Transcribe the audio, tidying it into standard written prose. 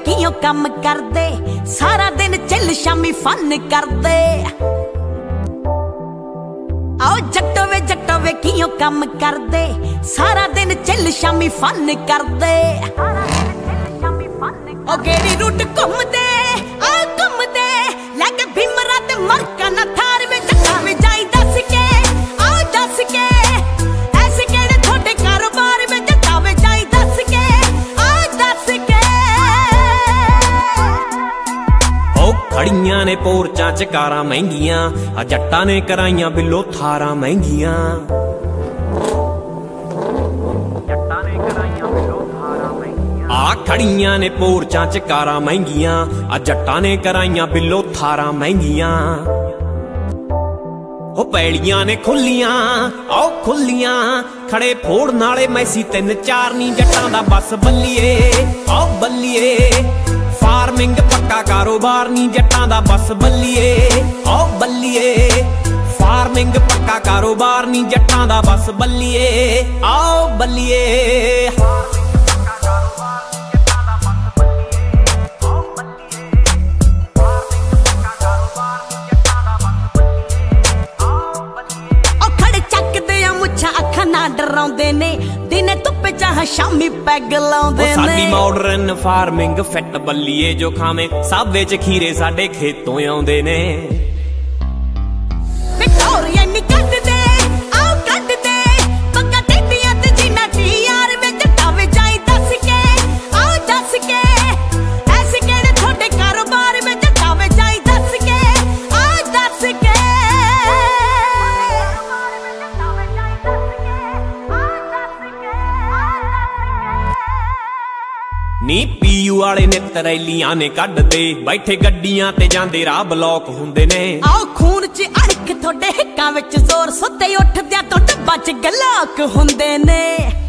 वेखियों कम करदे, सारा दिन चिल शामी फन करदे। आओ जट्टो वेखियों कम करदे, सारा दिन चिल शामी फन करदे। ओ गेड़ी रूट घूमदे आ घूमदे, लैके भीमरा ते मरका ना थार वे जट्टा वे जाई दस के, आओ दस के ऐसे केड़े थोड़े कारोबार वे जट्टा वे जाई दस के, आओ दस के। ओ खड़ियां ने पोरचां च कारां महंगियां, आ जट्टां ने कराइयां बिलो थारां महंगियां। आ खड़ियां ने पोरचां च कारां महंगियां, आ जट्टां ने कराइयां बिलो थारां महंगियां। ओ पैड़ियां ने खुलियां आओ खुलियां, खड़े फोड़ नाले मैसी तिन चार नी जट्टां दा बस बल्लिए आओ बल्लिए। फार्मिंग पक्का कारोबार नी जट्टां दा बस बल्लिए आओ बल्लिए। फार्मिंग पक्का कारोबार नी जट्टां दा बस बल्लिए आओ बल्लिए। डराउंदे ने दिने धुप्प चाह शामी पैग लाउंदे ने। साडी मॉडर्न फार्मिंग फिट बल्लिए, जो खावे साबे च खीरे साडे खेतों आउंदे ने। विक्टोरिया नी कट दे आओ कट दे, पक्का टेडियां ते जीना टीआर वे जट्टा वे जाई दस के, आओ दस के ऐसे केड़े थोड़े कारोबार वे जट्टा वे जाई दस के, आओ दस के। नी पीयू वाले नित रैलियां ने कढ दे, बैठे गड्डियां ते जांदे राह ब्लॉक हुंदे ने। आओ खून च अड़क थोड़े हिक्कां विच जोर, सुत्ते उठदियां तो डब्बा च गलाक हुंदे ने।